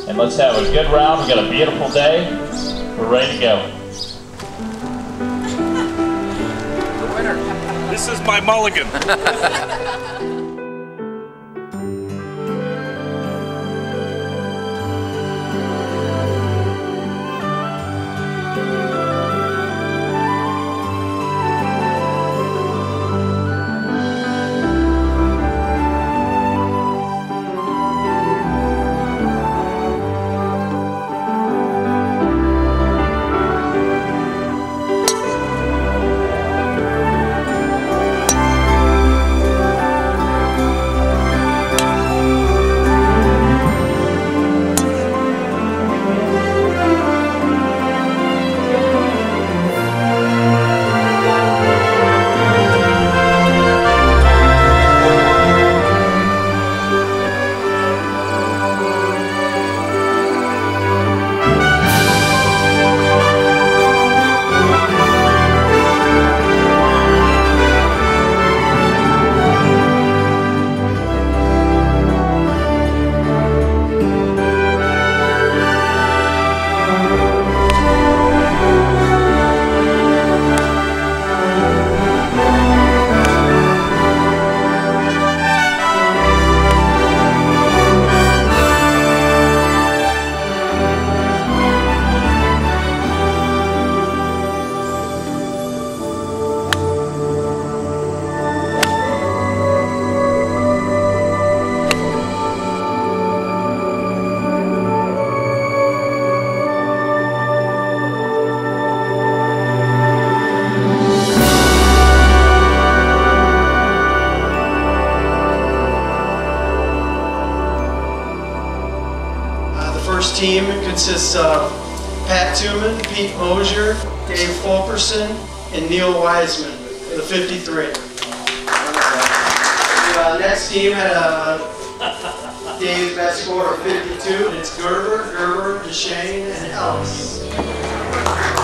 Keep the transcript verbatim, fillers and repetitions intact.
and let's have a good round. We've got a beautiful day. We're ready to go. The winner. This is my mulligan. First team consists of Pat Tooman, Pete Mosier, Dave Fulkerson, and Neil Wiseman, the fifty-three. The uh, next team had a Dave's best score of fifty-two, and it's Gerber, Gerber, DeShane, and Ellis.